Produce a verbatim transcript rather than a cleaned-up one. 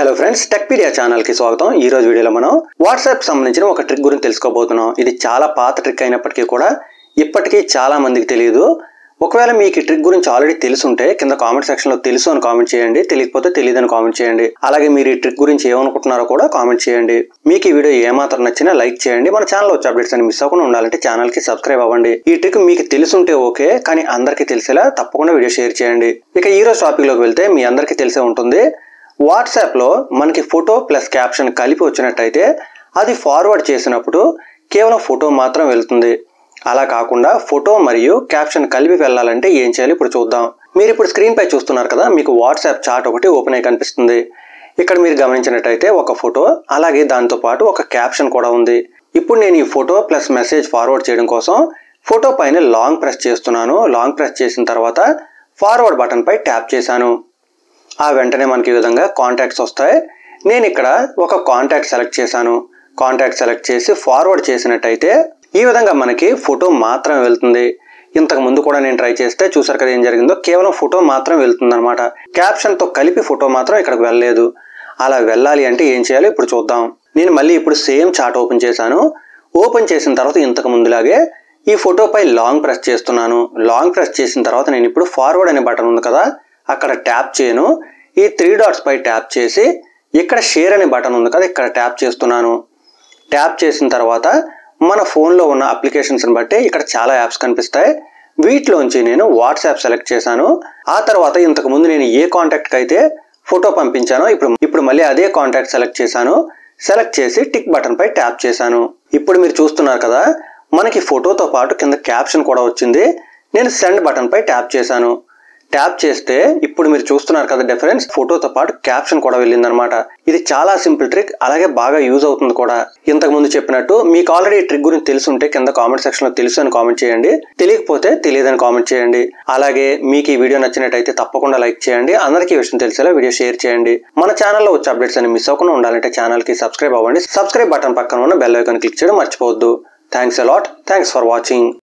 Hello friends, Techpedia channel కి స్వాగతం. ఈ రోజు వీడియోలో మనం వాట్సాప్ సంబంధించిన ఒక ట్రిక్ గురించి తెలుసుకోబోతున్నాం. ఇది చాలా పాత ట్రిక్ అయినప్పటికీ కూడా ఇప్పటికీ చాలా మందికి తెలియదు. ఒకవేళ మీకు ఈ ట్రిక్ గురించి ఆల్రెడీ తెలుసుంటే కింద కామెంట్ సెక్షన్ లో తెలుసు అని కామెంట్ చేయండి, తెలియకపోతే తెలియదని కామెంట్ చేయండి. అలాగే మీరు ఈ ట్రిక్ గురించి ఏమనుకుంటున్నారో కూడా కామెంట్ చేయండి. మీకు ఈ వీడియో ఏమాత్రం నచ్చినా లైక్ చేయండి. మన ఛానల్ వచ్చే అప్డేట్స్ అని మిస్ అవ్వకుండా ఉండాలంటే ఛానల్ కి సబ్స్క్రైబ్ అవ్వండి. ఈ ట్రిక్ మీకు తెలుసుంటే ఓకే, కానీ అందరికీ తెలిసేలా తప్పకుండా వీడియో షేర్ చేయండి. ఇక ఈ రోజు టాపిక్ లోకి వెళ్తే మీ అందరికీ తెలిసే ఉంటుంది. వాట్సాప్ లో మనకి ఫోటో ప్లస్ క్యాప్షన్ కలిపి వచ్చినట్టయితే అది ఫార్వర్డ్ చేసినప్పుడు కేవలం ఫోటో మాత్రం వెళ్తుంది. అలా కాకుండా ఫోటో మరియు క్యాప్షన్ కలిపి వెళ్ళాలంటే ఏం చేయాలి ఇప్పుడు చూద్దాం. మీరు ఇప్పుడు స్క్రీన్ పై చూస్తున్నారు కదా, మీకు వాట్సాప్ చాట్ ఒకటి ఓపెన్ అయి కనిపిస్తుంది. ఇక్కడ మీరు గమనించినట్టయితే ఒక ఫోటో అలాగే దాంతో పాటు ఒక క్యాప్షన్ కూడా ఉంది. ఇప్పుడు నేను ఈ ఫోటో ప్లస్ మెసేజ్ ఫార్వర్డ్ చేయడం కోసం ఫోటో పైన లాంగ్ ప్రెస్ చేస్తున్నాను. లాంగ్ ప్రెస్ చేసిన తర్వాత ఫార్వర్డ్ బటన్ పై ట్యాప్ చేశాను. ఆ వెంటనే మనకి ఈ విధంగా కాంటాక్ట్స్ వస్తాయి. నేను ఇక్కడ ఒక కాంటాక్ట్ సెలెక్ట్ చేశాను. కాంటాక్ట్ సెలెక్ట్ చేసి ఫార్వర్డ్ చేసినట్టయితే ఈ విధంగా మనకి ఫోటో మాత్రం వెళ్తుంది. ఇంతకు ముందు కూడా నేను ట్రై చేస్తే చూసారు కదా ఏం జరిగిందో, కేవలం ఫోటో మాత్రం వెళ్తుంది అనమాట. క్యాప్షన్ తో కలిపి ఫోటో మాత్రం ఇక్కడికి వెళ్ళలేదు. అలా వెళ్ళాలి అంటే ఏం చేయాలి ఇప్పుడు చూద్దాం. నేను మళ్ళీ ఇప్పుడు సేమ్ చాట్ ఓపెన్ చేశాను. ఓపెన్ చేసిన తర్వాత ఇంతకు ముందులాగే ఈ ఫోటోపై లాంగ్ ప్రెస్ చేస్తున్నాను. లాంగ్ ప్రెస్ చేసిన తర్వాత నేను ఇప్పుడు ఫార్వర్డ్ అనే బటన్ ఉంది కదా, అక్కడ ట్యాప్ చేయను. ఈ త్రీ డాట్స్ పై ట్యాప్ చేసి ఇక్కడ షేర్ అనే బటన్ ఉంది కదా, ఇక్కడ ట్యాప్ చేస్తున్నాను. ట్యాప్ చేసిన తర్వాత మన ఫోన్లో ఉన్న అప్లికేషన్స్ని బట్టి ఇక్కడ చాలా యాప్స్ కనిపిస్తాయి. వీటిలోంచి నేను వాట్సాప్ సెలెక్ట్ చేశాను. ఆ తర్వాత ఇంతకు ముందు నేను ఏ కాంటాక్ట్కి అయితే ఫోటో పంపించానో ఇప్పుడు ఇప్పుడు మళ్ళీ అదే కాంటాక్ట్ సెలెక్ట్ చేశాను. సెలెక్ట్ చేసి టిక్ బటన్ పై ట్యాప్ చేశాను. ఇప్పుడు మీరు చూస్తున్నారు కదా, మనకి ఫోటోతో పాటు కింద క్యాప్షన్ కూడా వచ్చింది. నేను సెండ్ బటన్ పై ట్యాప్ చేశాను. ట్యాప్ చేస్తే ఇప్పుడు మీరు చూస్తున్నారు కదా డిఫరెన్స్, ఫోటోతో పాటు క్యాప్షన్ కూడా వెళ్ళిందనమాట. ఇది చాలా సింపుల్ ట్రిక్, అలాగే బాగా యూజ్ అవుతుంది కూడా. ఇంతకు ముందు చెప్పినట్టు మీకు ఆల్రెడీ ఈ ట్రిక్ గురించి తెలుసుంటే కింద కామెంట్ సెక్షన్ లో తెలుసు అని కామెంట్ చేయండి, తెలియకపోతే తెలియదని కామెంట్ చేయండి. అలాగే మీకు ఈ వీడియో నచ్చినట్టయితే తప్పకుండా లైక్ చేయండి. అందరికీ ఈ విషయం తెలిసేలా వీడియో షేర్ చేయండి. మన ఛానల్లో వచ్చే అప్డేట్స్ అని మిస్ అవ్వకుండా ఉండాలంటే ఛానల్ కి సబ్స్క్రైబ్ అవ్వండి. సబ్స్క్రైబ్ బటన్ పక్కన ఉన్న బెల్ ఐకాన్ క్లిక్ చేయడం మర్చిపోవద్దు. Thanks a lot. Thanks for watching.